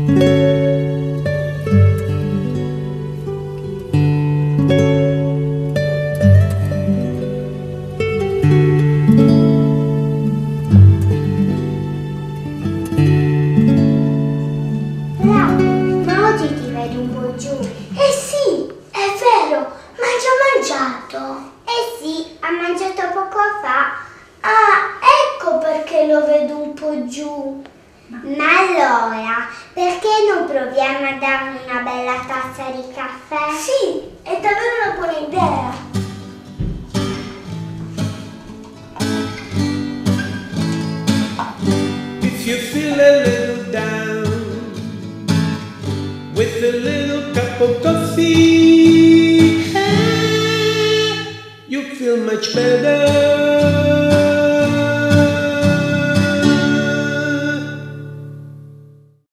Ma oggi ti vedi un po' giù. Eh sì, è vero, ma hai già mangiato. Eh sì, ha mangiato poco fa. Ah, ecco perché lo vedo un po' giù. Ma allora, perché non proviamo a dargli una bella tazza di caffè? Sì, è davvero una buona idea. If you feel a little down, with a little cup of coffee, you feel much better.